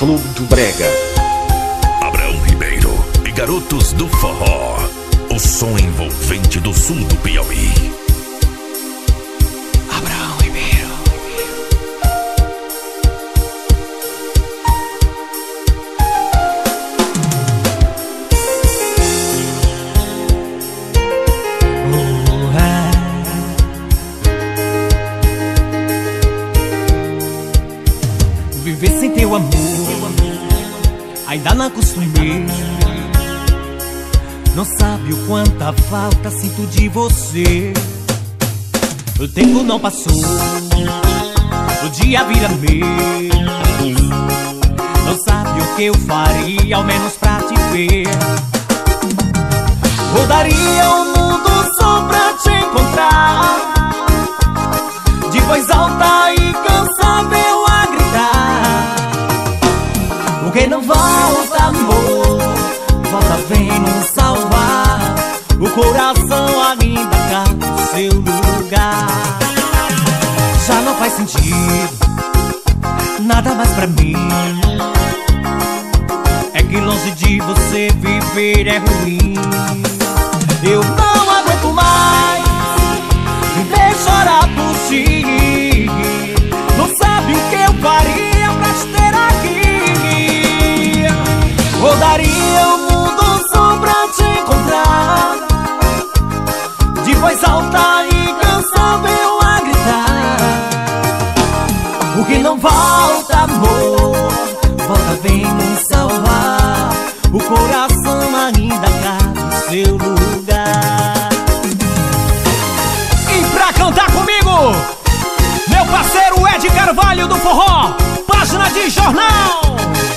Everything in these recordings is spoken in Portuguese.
Clube do Brega. Abraão Ribeiro e Garotos do Forró, o som envolvente do sul do Piauí. Abraão Ribeiro. Viver sem teu amor, ainda não acostumei. Não sabe o quanta falta sinto de você. O tempo não passou, o dia vira mês. Não sabe o que eu faria, ao menos pra te ver. Rodaria o mundo só pra te encontrar, de voz alta e incansável a gritar. Porque não volta, amor, volta, vem nos salvar. O coração ainda cabe no seu lugar. Já não faz sentido nada mais pra mim. É que longe de você viver é ruim. Eu não aguento mais viver chorar por ti. Não sabe o que eu faria pra te ter aqui. Rodaria o mundo só pra te encontrar, de voz alta e incansável a gritar. O que não volta, amor, volta, vem nos salvar. O coração ainda cabe no seu lugar. E pra cantar comigo, meu parceiro Ed Carvalho do Forró, página de jornal.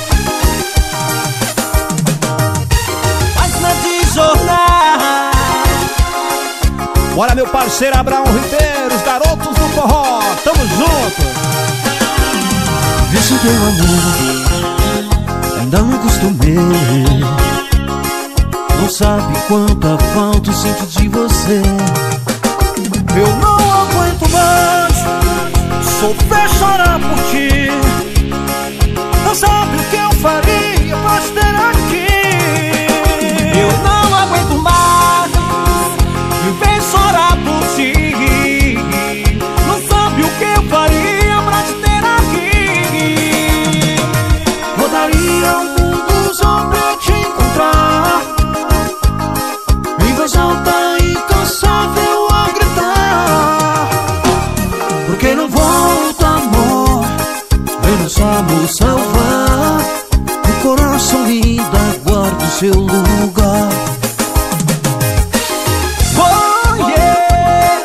Página de jornal. Bora, meu parceiro Abraão Ribeiro, os Garotos do Forró, tamo junto. Viver sem teu amor, ainda não acostumei. Não sabe quanta falta sinto de você. Eu não aguento mais sofrer, chorar por ti. Não sabe o que eu faria pra te ter aqui. Eu não aguento mais viver chorar por ti. Não sabe o que eu faria pra te ter aqui. Rodaria o mundo só pra te encontrar, em voz alta e incansável a gritar. Porque não volta, amor, vem nos vamos salvar. O coração ainda guarda o seu lugar. Oh, yeah.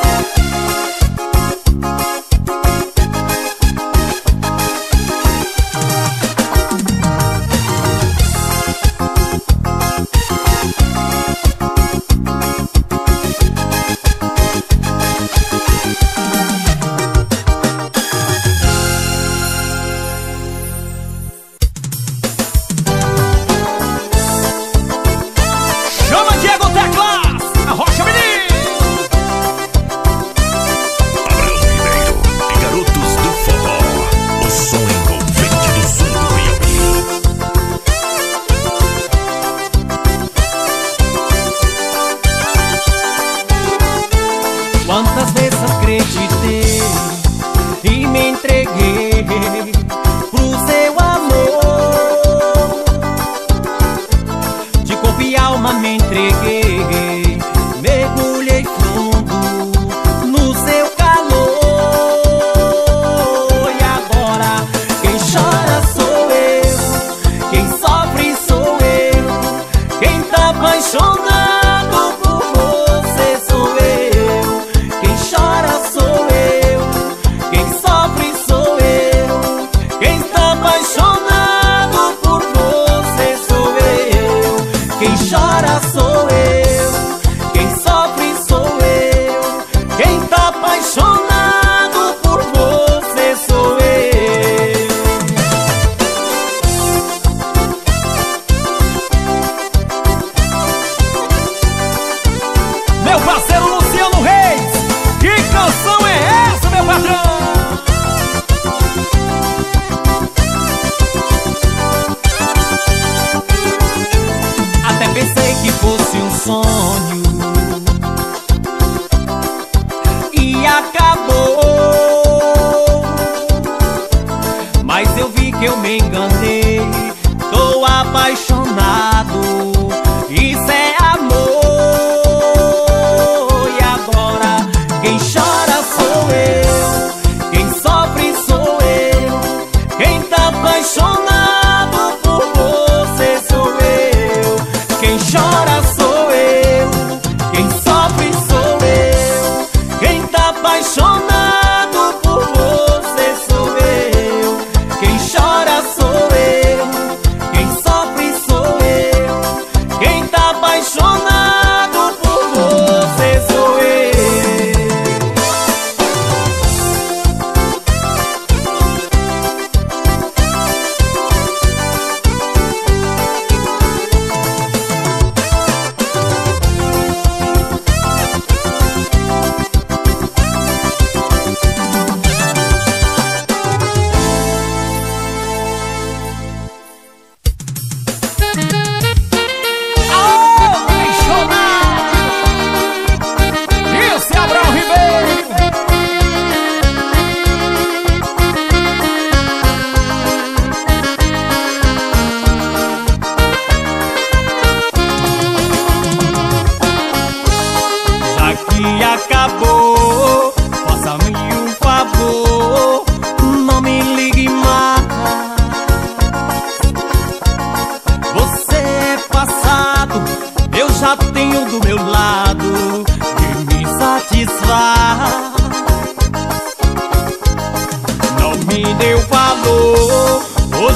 Chama Diego Teclas, a Rocha Menino. Abraão Ribeiro e Garotos do Forró, o som envolvente do sul do Piauí. Quantas vezes acreditei e me entreguei pro seu amor. De corpo e alma me entreguei, mergulhei fundo no seu calor. E agora quem chora sou eu, quem sofre sou eu, quem tá apaixonado por você sou eu. Quem chora sou eu, quem sofre sou eu,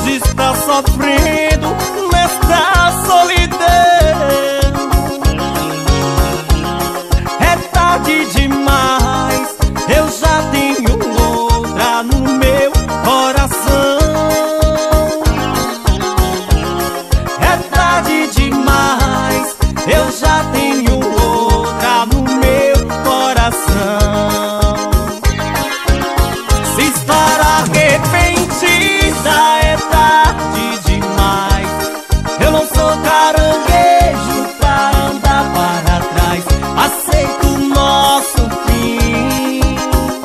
hoje está sofrendo nesta solidão. É tarde demais, eu já tenho outra no meu coração. É tarde demais, eu já tenho outra no meu coração. Se estar arrependida é tarde demais. Eu não sou caranguejo pra andar para trás. Aceito o nosso fim.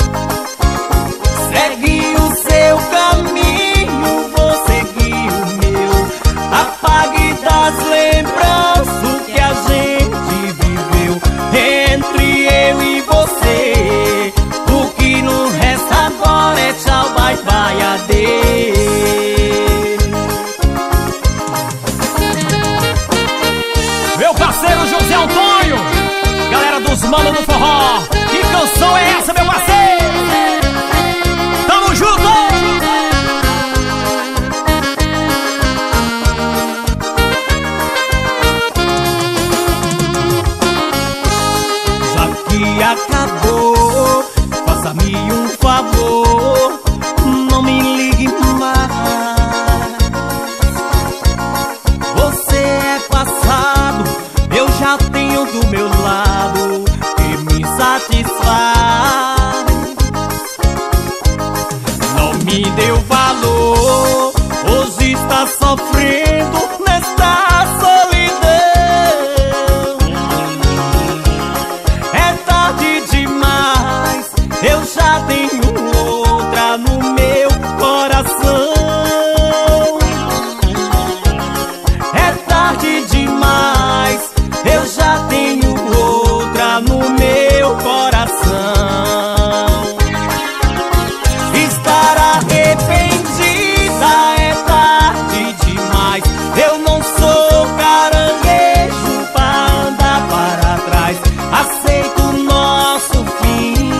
Segue o seu caminho, vou seguir o meu. Apague das lembranças o que a gente viveu entre eu e você. O que não resta agora é tchau, bye, bye, adeus. Meu parceiro José Antônio, galera dos Manos do Forró, que canção é essa, meu parceiro? Tamo junto! Já que acabou, faça-me um favor, não me ligue mais. Você é passado, eu já tenho do meu lado que me satisfaz. Não me deu valor, hoje está sofrendo nesta solidão. É tarde demais, eu já tenho outra no meu coração. É tarde demais, eu já tenho outra no meu coração. Estar arrependida é tarde demais. Eu não sou caranguejo pra andar para trás. Aceito o nosso fim.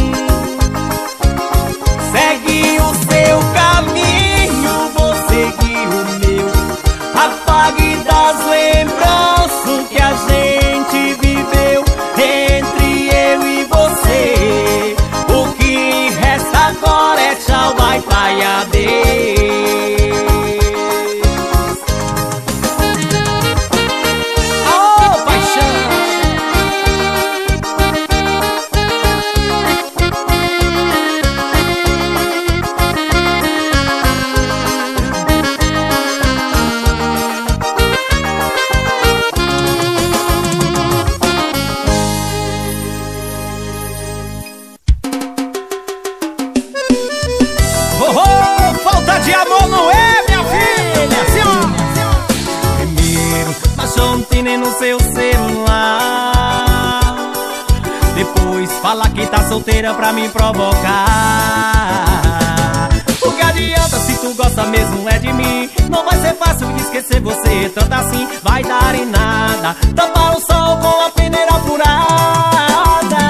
Segue o seu caminho, vou seguir o meu. Apague das lembranças o que a gente viveu entre eu e você. O que resta agora é tchau, bye, bye, adeus. Oh, paixão! Falta de amor não é, minha filha? Sim, ó. Primeiro, baixou um tine no seu celular. Depois, fala que tá solteira pra me provocar. O que adianta se tu gosta mesmo é de mim? Não vai ser fácil esquecer você, tanto assim vai dar em nada. Tapar o sol com a peneira furada.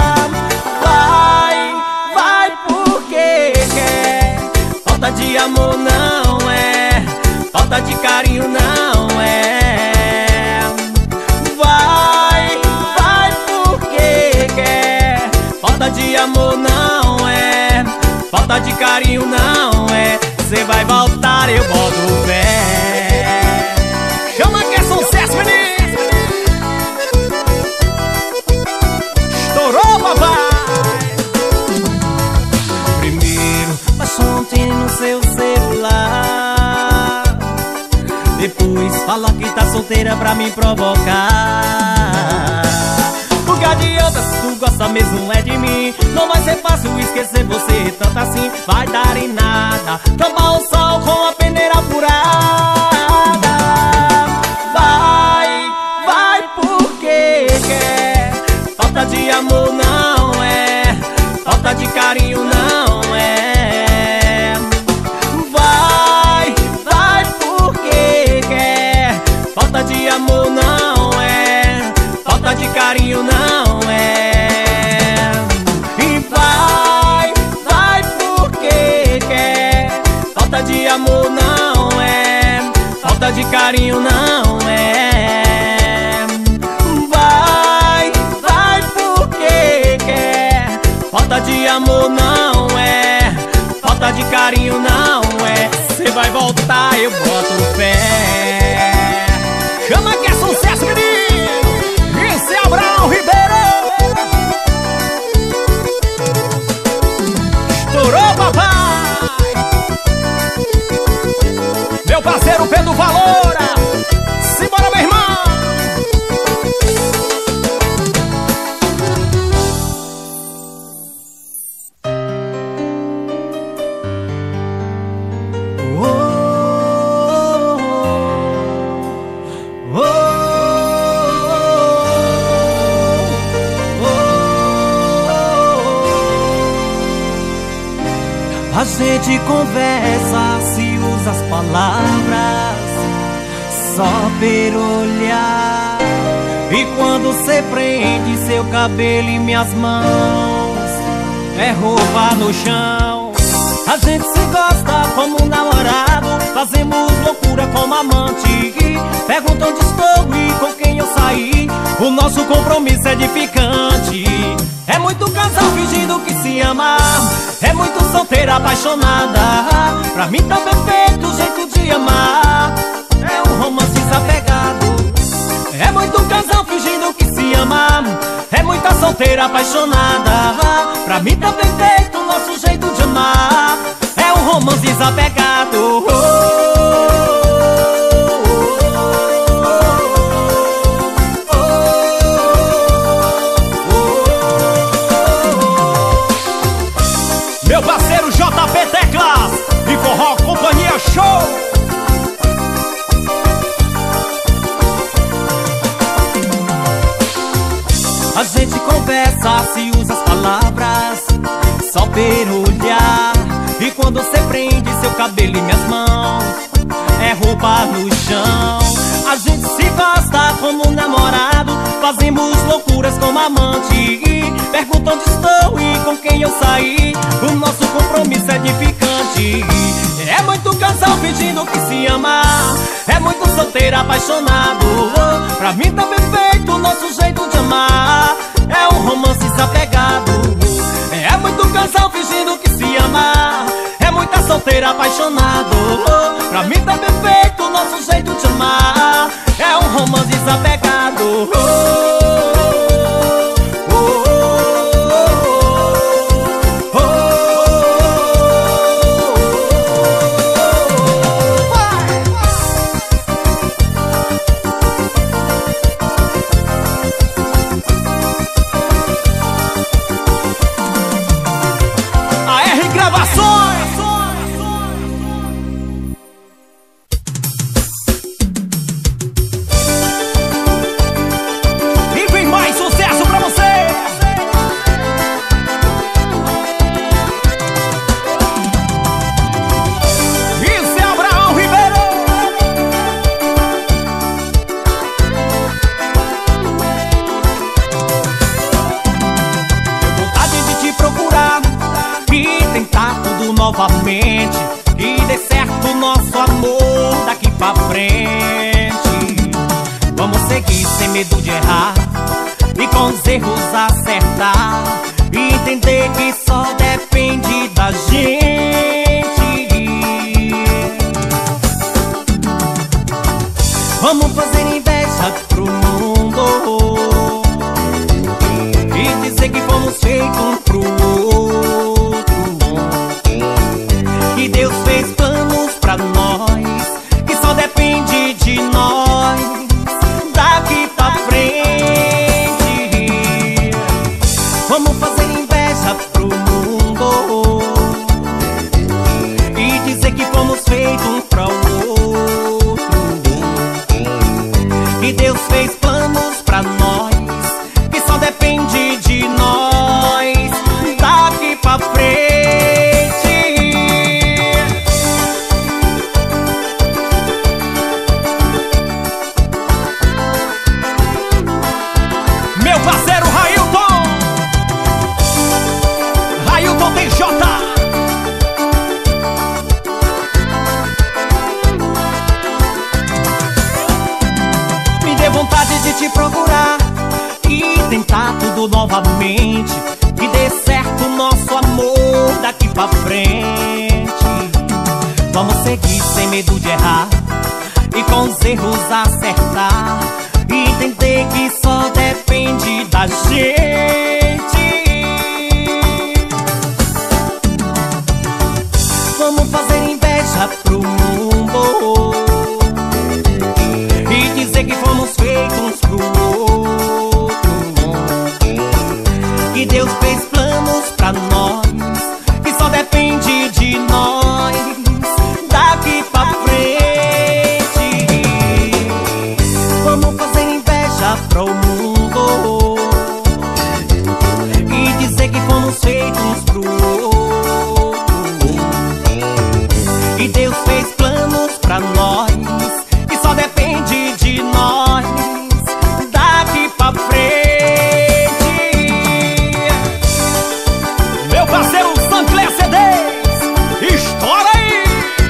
Vai porque quer. Falta de amor não é, falta de carinho não é. Vai porque quer. Falta de amor não é, falta de carinho não é. Cê vai voltar, eu boto fé. Chama que é sucesso, menino. Estourou, papai. Primeiro, baixou um tine no seu celular. Depois, fala que tá solteira pra me provocar. O que adianta se tu gosta mesmo é de mim? Não vai ser fácil esquecer você, tanto assim vai dar em nada. Tomar o sol com a peneira furada. Vai porque quer. Falta de amor não é, falta de carinho não é. Vai porque quer. Falta de amor não é, falta de carinho não é. E vai porque quer. Falta de amor não falta de carinho não é. Vai porque quer. Falta de amor não é. Falta de carinho não é. Cê vai voltar, eu boto fé. Chama que é sucesso, menino. Esse é Abraão Ribeiro. Estourou, papai. Meu parceiro Pedro Valora. Simbora, meu irmão. A gente conversa, se usa as palavras só pelo olhar. E quando cê prende seu cabelo em minhas mãos, é roupa no chão. A gente se gosta como um namorado, fazemos loucura como amante. Perguntam onde estou e com quem eu saí. O nosso compromisso é edificante. É muito casal fingindo que se ama, é muito solteira apaixonada. Pra mim tá perfeito o jeito de amar. É um romance desapegado. É muito casal fingindo que se ama, é muita solteira apaixonada. Pra mim tá perfeito o nosso jeito de amar. É um romance desapegado. Meu parceiro JP Teclas e Forró Companhia Show. A gente conversa, se usa as palavras só pelo olhar. E quando você prende seu cabelo em minhas mãos, é roupa no chão. A gente se gosta como um namorado, fazemos loucuras como amante. Perguntam onde estou e com quem eu saí. O nosso compromisso é edificante. É muito casal fingindo que se ama, é muito solteiro apaixonado. Pra mim tá perfeito o nosso jeito de amar. É um romance desapegado. É muito casal fingindo que se ama, é muita solteira apaixonado. Pra mim tá perfeito o nosso jeito de amar. É um romance desapegado. Novamente, e dê certo o nosso amor daqui pra frente. Vamos seguir sem medo de errar e com os erros acertar. E entender que só depende da gente. Vamos fazer inveja pro mundo e dizer que fomos feitos um pro outro. Que Deus fez planos pra nós, que só depende de nós daqui pra frente. Vamos fazer inveja pro mundo e dizer que fomos feitos um pra outro. Que Deus fez planos pra nós, que só depende de nós daqui pra frente. tudo novamente, que dê certo o nosso amor daqui pra frente. Vamos seguir sem medo de errar e com os erros acertar, e entender que só depende da gente. Vamos fazer inveja pro mundo e dizer que fomos feitos pro outro, que Deus fez planos pra nós, que só depende de nós daqui pra frente. Vamos fazer inveja pro mundo e dizer que fomos feitos pro outro, e Deus fez planos pra nós, que só depende de nós daqui pra frente. Meu parceiro Sancler CDs, estoura aí!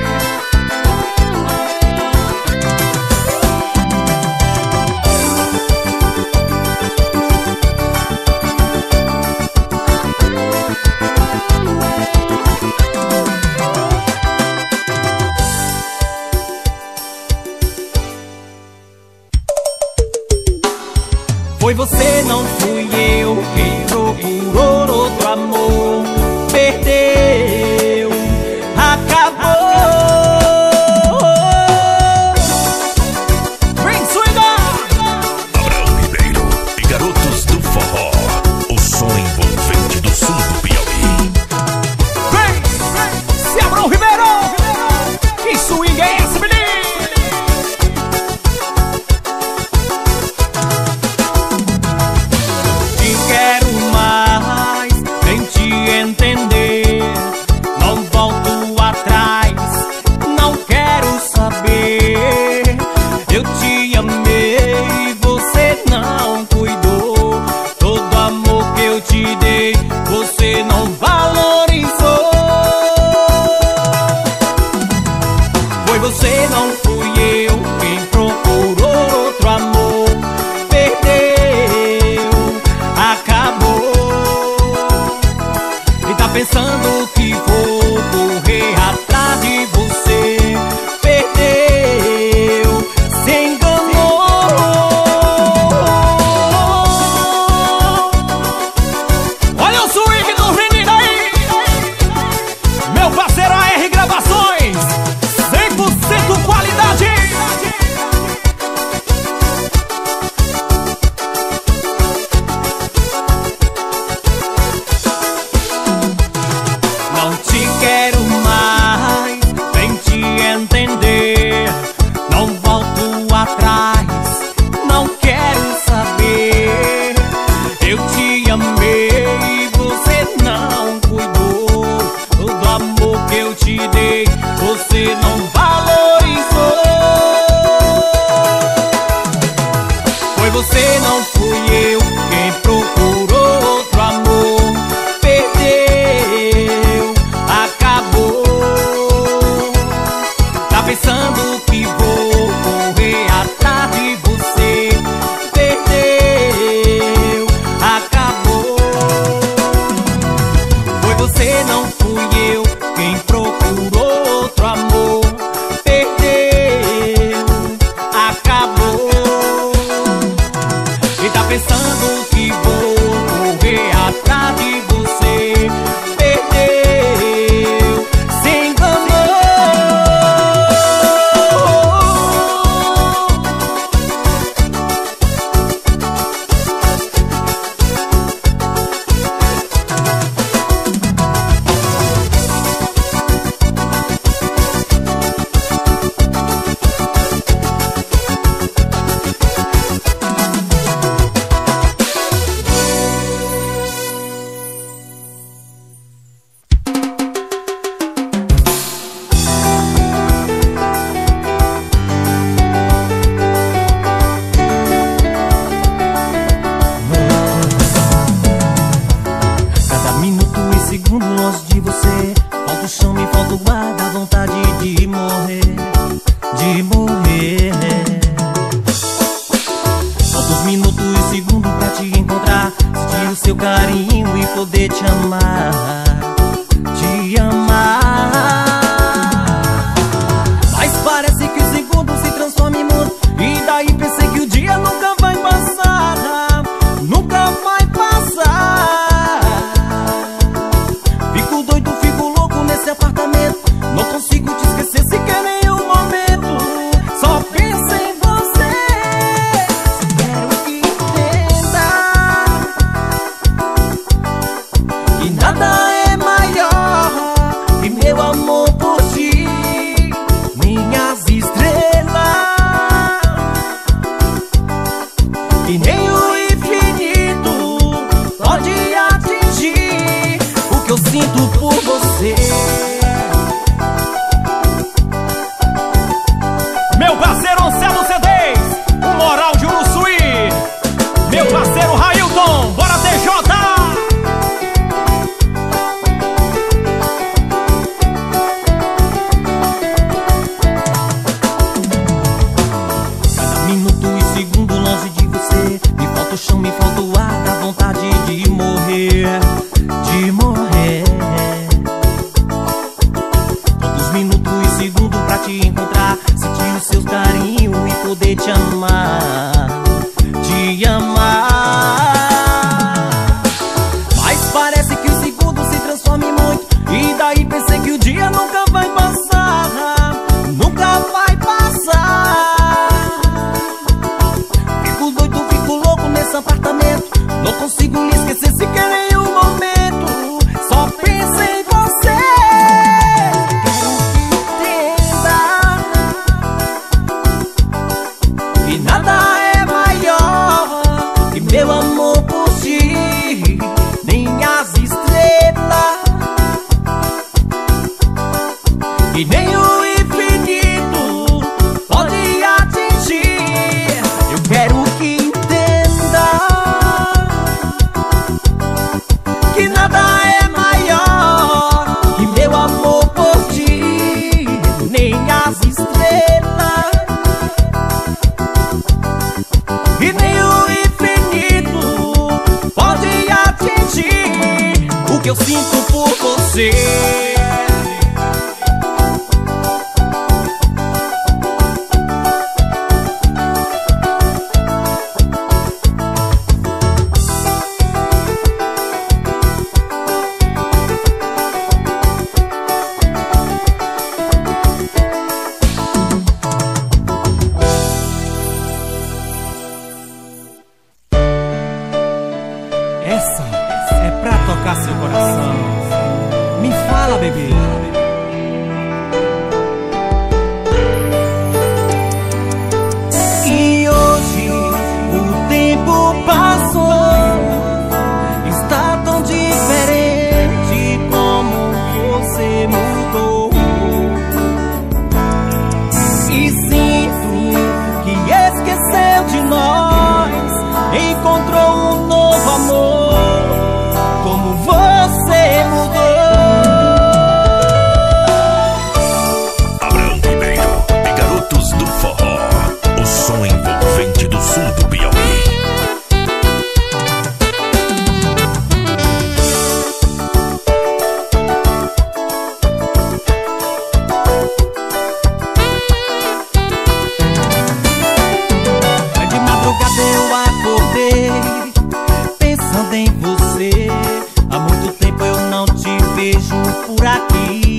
Foi você, não fui eu, quem procurou outro amor, perdeu, acabou. Vem swingar! Abraão Ribeiro e Garotos do Forró, o som envolvente do sul do Piauí. Vem, se Abraão Ribeiro! Que swing é esse, menino? Entender, não volto atrás, não quero saber. Eu te amei, você não cuidou. Todo amor que eu te dei, você não valorizou. Foi você, não fui eu, quem procurou outro amor, perdeu, acabou. Pensando que vou correr atrás de você, perdeu, se enganou. Olha o swing do menino aí, meu parceiro AR Gravações, 100% qualidade. Não te quero mais, vem te entender. Não volto atrás, não quero saber. Eu te amei, você não cuidou. Todo amor que eu te dei, você não valorizou. Foi você, não fui eu, quem procurou outro amor, perdeu, acabou. Tá pensando que vou correr atrás de você, perdeu, acabou. Foi você, não fui eu, quem procurou outro amor, perdeu, acabou. E tá pensando que vou correr atrás de você, perdeu, se enganou. minutos e segundos pra te encontrar. Se te carinho e poder te amar, te amar. Mas parece que o segundo se transforma em muito, e daí pensei que o dia nunca vai passar, nunca vai passar. Fico doido, fico louco nesse apartamento, não consigo te esquecer sequer em um momento. Só penso em você, quero que entenda que nada é maior que meu amor por ti. Minhas estrelas, que nem o infinito pode atingir o que eu sinto por você. Meu parceiro Anselmo CDs, o moral de Uruçuí. Meu parceiro Railton, bora TJ. Cada minuto e segundo longe de você, me falta o chão, me falta o ar, dá vontade de morrer, de morrer. Todos os minutos e segundos pra te encontrar, sentir os seus carinhos e poder te amar, te amar. Mas parece que o segundo se transforma em muito, e daí pensei que o dia nunca vai passar, nunca vai passar. Fico doido, fico louco nesse apartamento, não consigo lhe esquecer sequer em um momento. Só penso em você, e nada é maior que meu amor por ti. Nem as estrelas e nem o infinito pode atingir. Eu quero que entenda que nada é maior que meu amor por ti. Nem as estrelas e nem o infinito pode atingir o que eu sinto por você. Essa é pra tocar seu coração. Me fala, bebê. E hoje o tempo passou, está tão diferente como você mudou. E sinto que esqueceu de nós, encontrou um novo amor. Como você mudou. Abraão Ribeiro e Garotos do Forró, o som envolvente do sul do Piauí. Mas de madrugada eu acordei pensando em você. Há muito tempo eu não te vejo por aqui.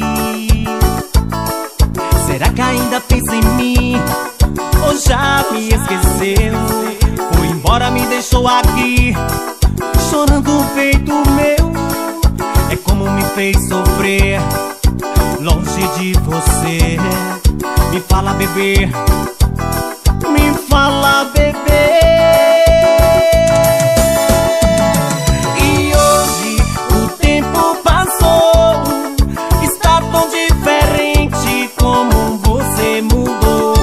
Será que ainda pensa em mim? Ou já me esqueceu? Foi embora, me deixou aqui, chorando o peito meu. É como me fez sofrer longe de você. Me fala, bebê, me fala, bebê. E hoje o tempo passou, está tão diferente como você mudou.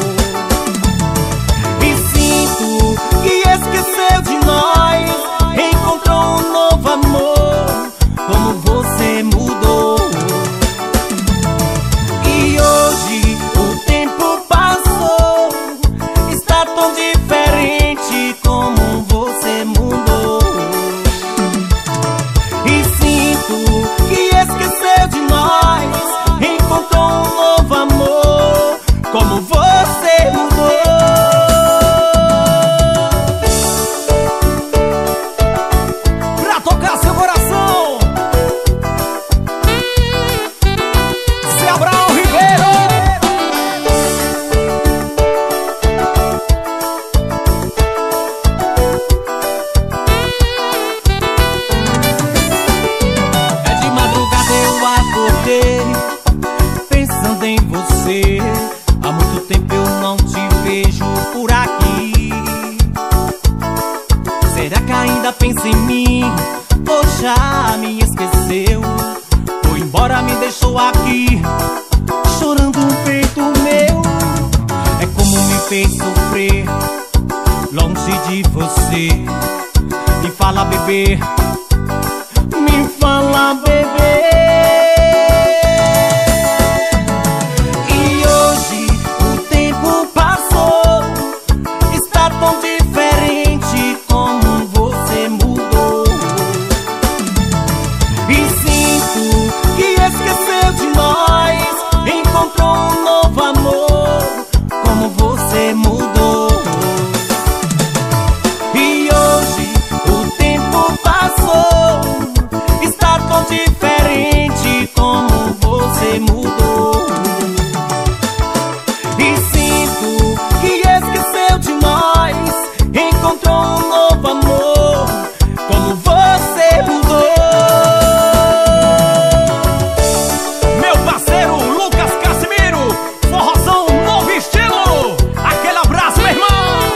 E sinto que esqueceu de nós, encontrou um novo amor. Como você mudou. E hoje o tempo passou, estou aqui chorando um peito meu. É como me fez sofrer longe de você. Me fala, bebê, me fala, bebê. E hoje o tempo passou, está tão diferente como você mudou. E sinto que esqueceu de nós, encontrou um novo amor, como você mudou. E hoje o tempo passou, está tão diferente como você mudou. E sinto que esqueceu de nós, encontrou um novo amor, como você mudou. Meu parceiro Lucas Casimiro, forrozão novo estilo. Aquele abraço, meu irmão.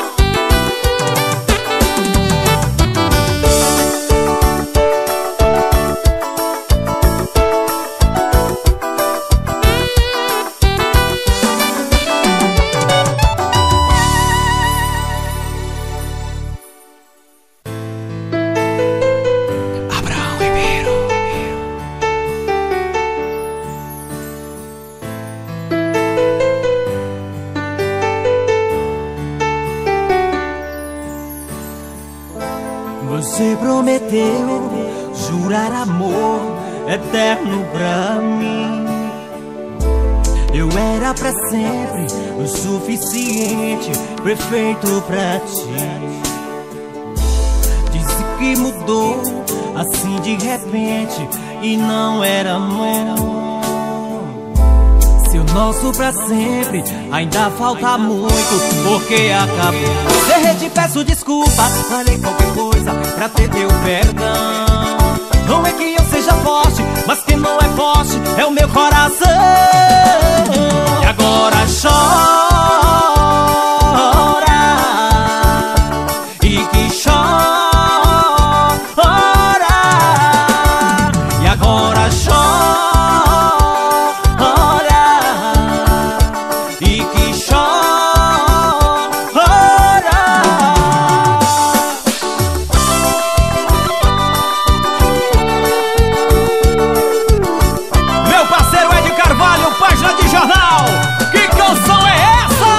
Abraão Ribeiro. Você prometeu jurar amor eterno pra mim. Eu era pra sempre o suficiente, perfeito pra ti. Disse que mudou assim de repente e não era amor. Se o nosso pra sempre ainda falta muito, porque acabou. Errei, te peço desculpa, falei qualquer coisa pra ter teu perdão. Não é que eu seja forte, mas quem não é forte é o meu coração. E agora chora, e que chora. E agora chora, e que chora. Meu parceiro Ed Carvalho, página de jornal. Que canção é essa?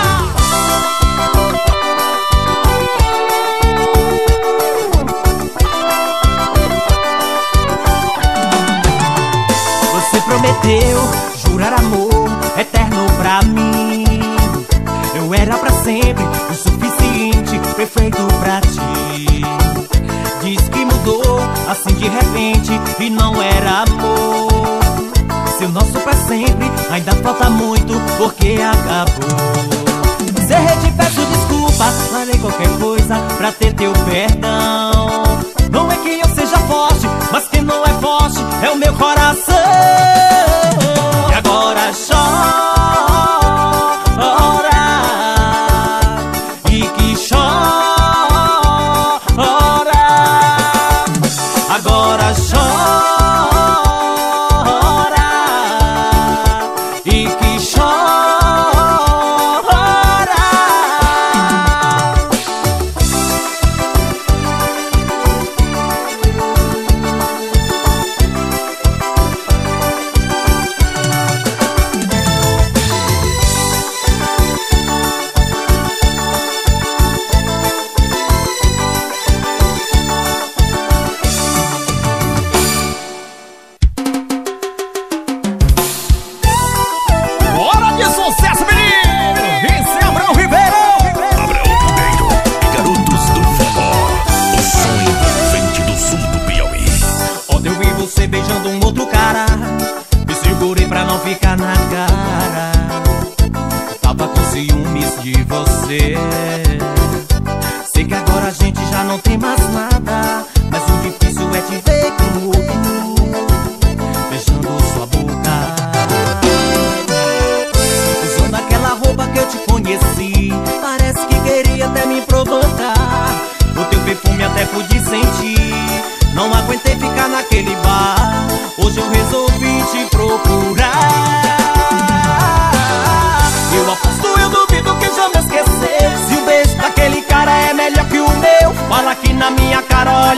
Você prometeu jurar amor eterno pra mim. Eu era pra sempre o suficiente, perfeito pra ti. Diz que mudou assim de repente e não era amor. Se o nosso pra sempre ainda falta muito, porque acabou. Errei, te peço desculpa, falei qualquer coisa pra ter teu perdão. Não é que eu seja forte, mas quem não é forte é o meu coração. E agora chora, e que chora. Agora chora, e que chora.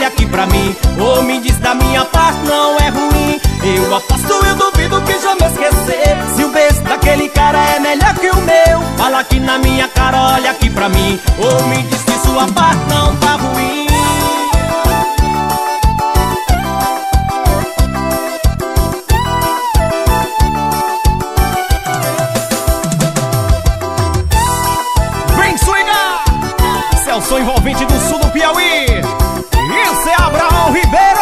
aqui pra mim. Ou me diz da minha parte, não é ruim. Eu aposto, eu duvido que já me esquecer. Se o beijo daquele cara é melhor que o meu, fala aqui na minha cara, olha aqui pra mim. Ou me diz que sua parte não tá ruim. Sou envolvente do sul do Piauí. Isso é Abraão Ribeiro.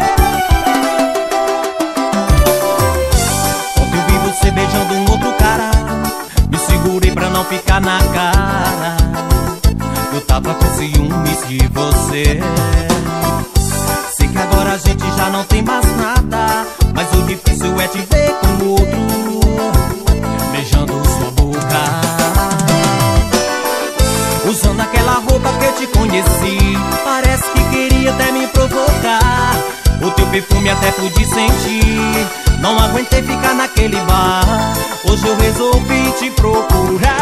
Ontem eu vi você beijando um outro cara, me segurei pra não ficar na cara. Eu tava com ciúmes de você. Sei que agora a gente já não tem mais nada, mas o difícil é te ver com o outro, beijando sua boca, usando aquela roupa que eu te conheci. Parece que queria até me provocar. O teu perfume até pude sentir. Não aguentei ficar naquele bar. Hoje eu resolvi te procurar.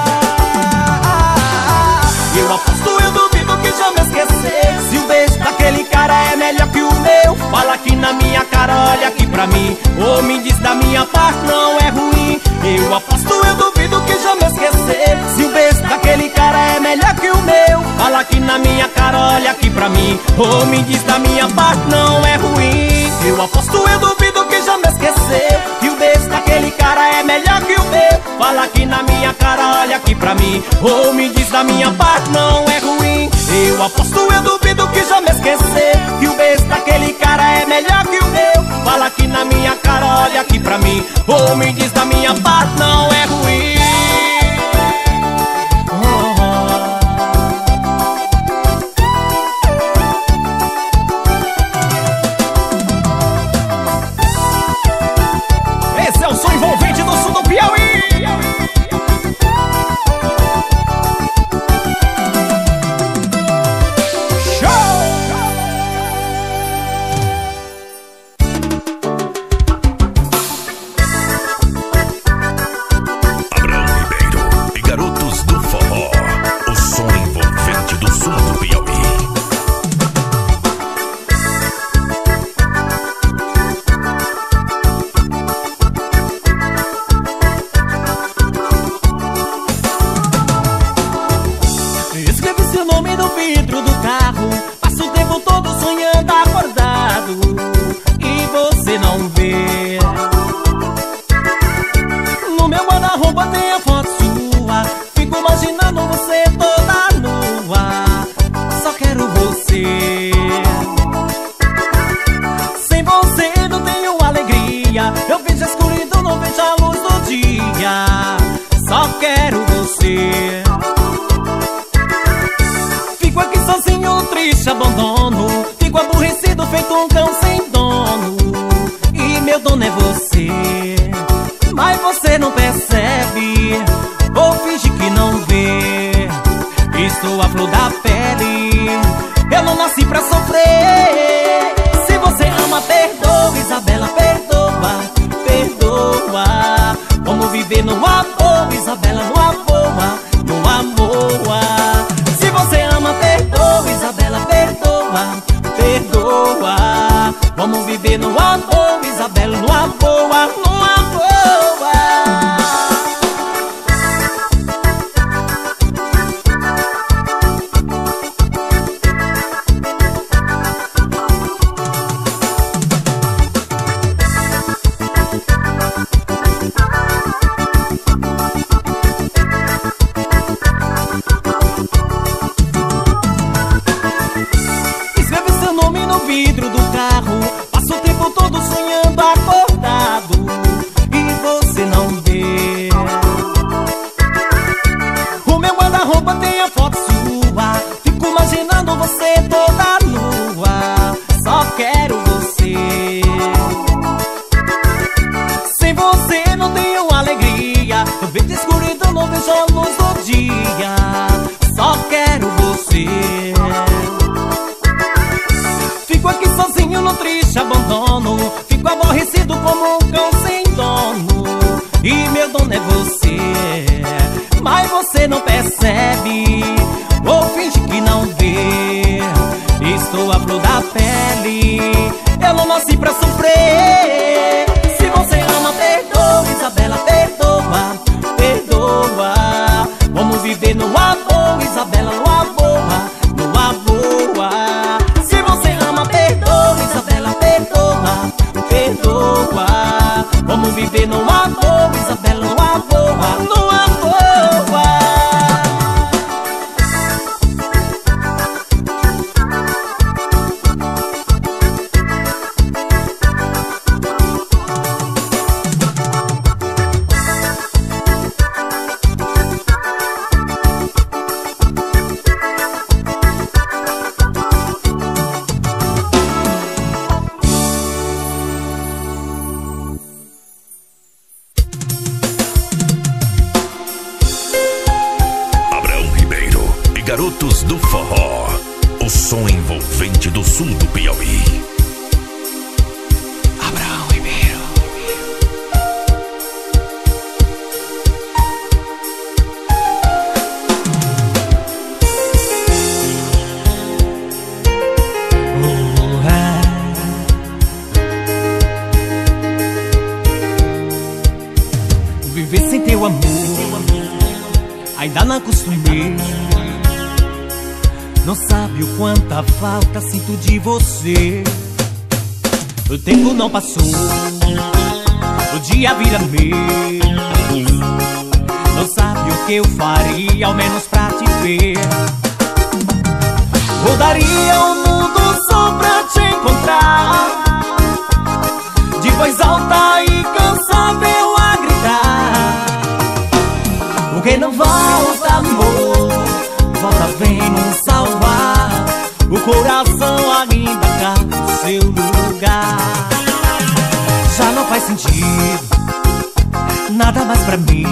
Eu aposto, eu duvido que já me esquecer. Se o beijo daquele cara é melhor que o meu, fala aqui na minha cara, olha aqui pra mim. Ou me diz da minha parte, não é ruim. Eu aposto, eu duvido que já me esquecer. Se o beijo daquele cara é melhor que o meu, fala aqui na minha cara, olha aqui pra mim. Ou me diz da minha parte, não é ruim. Eu aposto, eu duvido que já me esquecer. Que o beijo daquele cara é melhor que o meu, fala aqui na minha cara, olha aqui pra mim. Ou me diz da minha parte, não é ruim. Eu aposto, eu duvido que já me esquecer. Que o beijo daquele cara é melhor que o meu, fala aqui na minha cara, olha aqui pra mim. Ou me diz da minha parte, não é ruim. Esse é o som envolvente do sul do Piauí. Vamos viver no amor, Isabela, no amor, no amor. Garotos do Forró, o som envolvente do sul do Piauí. Abraão Ribeiro. Viver sem teu amor, ainda não acostumei. Não sabe o quanta falta sinto de você. O tempo não passou, o dia vira mês. Não sabe o que eu faria, ao menos pra te ver. Rodaria o mundo só pra te encontrar, de voz alta e incansável a gritar. Porque não volta, amor, volta, vem nos salvar. O coração ainda cabe no seu lugar. Já não faz sentido nada mais pra mim.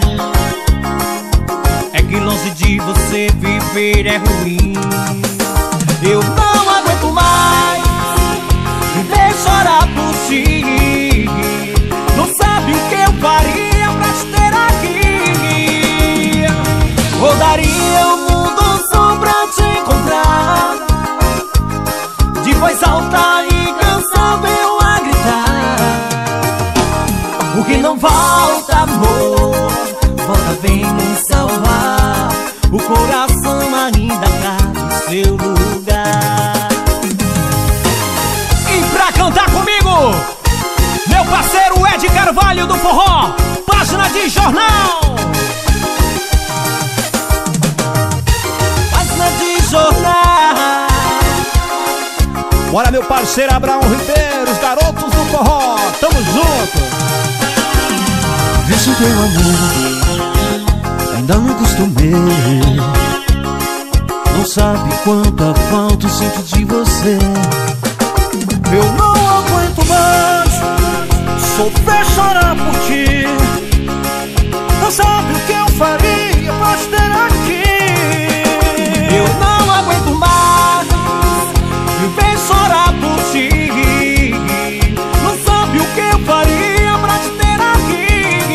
É que longe de você viver é ruim. Eu não aguento mais viver chorar por ti. Não sabe o que eu faria pra te ter aqui. Rodaria o mundo só pra te encontrar, de voz alta e incansável a gritar. O que não volta, amor, volta, vem nos salvar. O coração ainda cabe no seu lugar. E pra cantar comigo, meu parceiro Ed Carvalho do Forró, página de jornal. Jornal. Bora, meu parceiro Abraão Ribeiro, os Garotos do Forró, tamo junto. Vê se teu amor, ainda não acostumei. Não sabe quanta falta sinto de você. Eu não aguento mais sofrer, chorar por ti. Não sabe o que eu faria pra te ter aqui. Eu não aguento mais viver chorar por ti. Não sabe o que eu faria pra te ter aqui.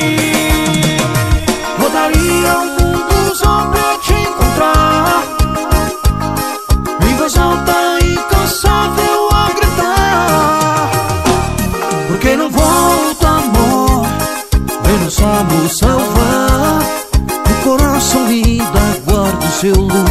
Rodaria o mundo só pra te encontrar, em voz alta e incansável a gritar. Porque não volta, amor, vem nos salvar. O coração ainda guarda o seu lugar.